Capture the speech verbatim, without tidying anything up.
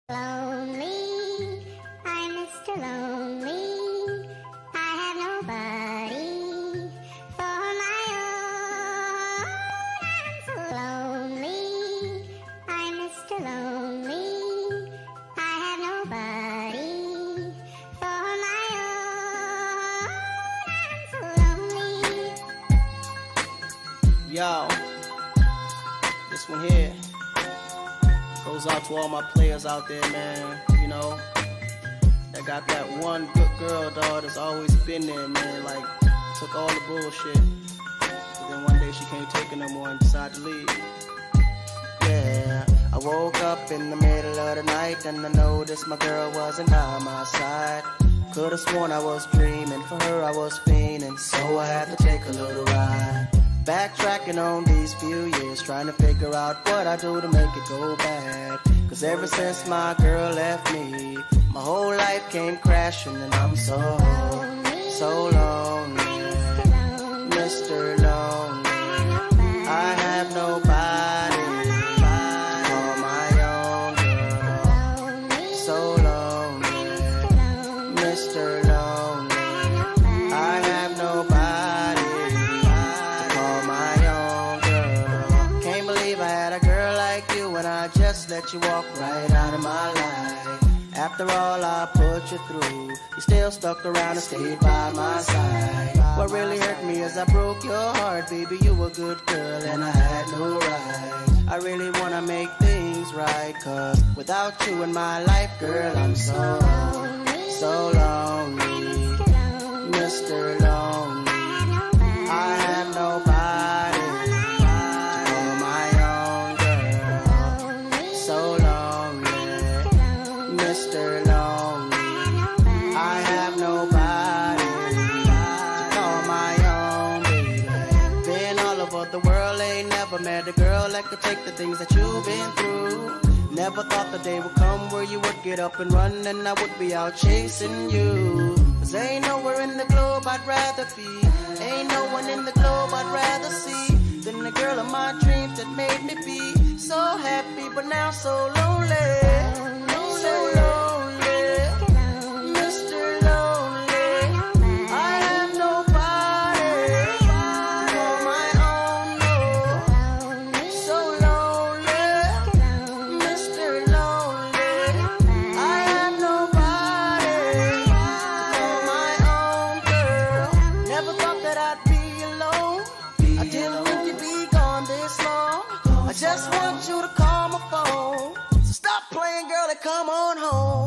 Lonely, I'm Mister Lonely. I have nobody for my own. I'm so lonely, I'm Mister Lonely. I have nobody for my own. I'm so lonely. Yo, this one here goes out to all my players out there, man, you know, that got that one good girl, dawg, that's always been there, man, like, took all the bullshit, but then one day she can't take it no more and decided to leave. Yeah, I woke up in the middle of the night and I noticed my girl wasn't by my side. Could've sworn I was dreaming, for her I was fiending, so I had to take a little ride. Backtracking on these few years, trying to figure out what I do to make it go bad. Cause ever since my girl left me, my whole life came crashing and I'm so, so lonely, Mister Lonely. I have nobody to call my own girl. So lonely, Mister Lonely. I have nobody. When I just let you walk right out of my life. After all I put you through, you still stuck around and stayed by my side. What really hurt me is I broke your heart, baby, you a good girl and I had no right. I really wanna make things right, cause without you in my life, girl, I'm so, so lonely, Mister Lonely. I have nobody. Mister Lonely, I have nobody to call my own, baby. Been all over the world, ain't never met a girl that could take the things that you've been through. Never thought the day would come where you would get up and run and I would be out chasing you. Cause ain't nowhere in the globe I'd rather be, ain't no one in the globe I'd rather see than the girl of my dreams that made me be so happy but now so lonely. So lonely, Mister Lonely. I have nobody for my own, no. So lonely, Mister Lonely. I have nobody for my own, girl. Never thought that I'd be alone. I didn't think you'd be gone this long. I just want you to call my phone. Stop playing, girl, and come on home.